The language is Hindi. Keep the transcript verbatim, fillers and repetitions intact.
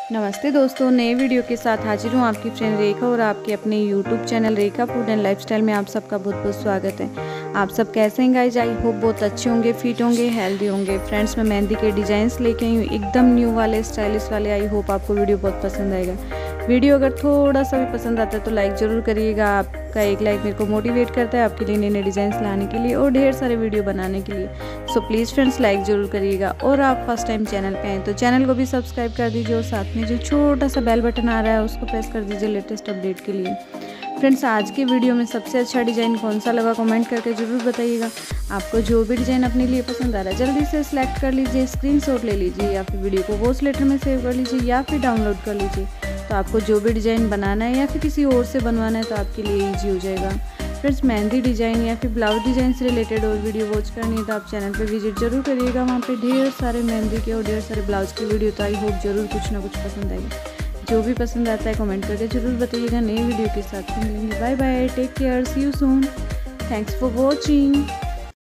नमस्ते दोस्तों, नए वीडियो के साथ हाजिर हूँ आपकी फ्रेंड रेखा और आपके अपने YouTube channel Rekha food and lifestyle में आप सबका बहुत बहुत स्वागत है। आप सब कैसे हैं गाइज? आई होप बहुत अच्छे होंगे, फिट होंगे, हेल्दी होंगे। फ्रेंड्स, मैं मेहंदी के डिज़ाइंस लेके आई हूँ एकदम न्यू वाले, स्टाइलिश वाले। आई होप आपको वीडियो बहुत पसंद आएगा। वीडियो अगर थोड़ा सा भी पसंद आता है तो लाइक ज़रूर करिएगा। आपका एक लाइक मेरे को मोटिवेट करता है आपके लिए नए नए डिज़ाइंस लाने के लिए और ढेर सारे वीडियो बनाने के लिए। सो प्लीज़ फ्रेंड्स, लाइक ज़रूर करिएगा। और आप फर्स्ट टाइम चैनल पे आए तो चैनल को भी सब्सक्राइब कर दीजिए और साथ में जो छोटा सा बेल बटन आ रहा है उसको प्रेस कर दीजिए लेटेस्ट अपडेट के लिए। फ्रेंड्स, आज के वीडियो में सबसे अच्छा डिज़ाइन कौन सा लगा कमेंट करके ज़रूर बताइएगा। आपको जो भी डिज़ाइन अपने लिए पसंद आ रहा है जल्दी से सिलेक्ट कर लीजिए, स्क्रीनशॉट ले लीजिए या फिर वीडियो को वॉच लेटर में सेव कर लीजिए या फिर डाउनलोड कर लीजिए। तो आपको जो भी डिज़ाइन बनाना है या फिर किसी और से बनवाना है तो आपके लिए ईजी हो जाएगा। फ्रेंड्स, मेहंदी डिज़ाइन या फिर ब्लाउज डिज़ाइन से रिलेटेड और वीडियो वॉच करनी है तो आप चैनल पे विजिट जरूर करिएगा। वहाँ पे ढेर सारे मेहंदी के और ढेर सारे ब्लाउज की वीडियो, तो आई होप जरूर कुछ ना कुछ पसंद आएगी। जो भी पसंद आता है कमेंट करके जरूर बताइएगा। नए वीडियो के साथ मिलेंगे। Bye bye, take care, see you soon, thanks for watching.